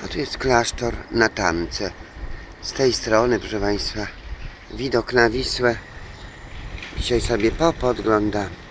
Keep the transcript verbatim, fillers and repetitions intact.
A tu jest klasztor na Tance. Z tej strony, proszę Państwa, widok na Wisłę. Dzisiaj sobie popodglądam.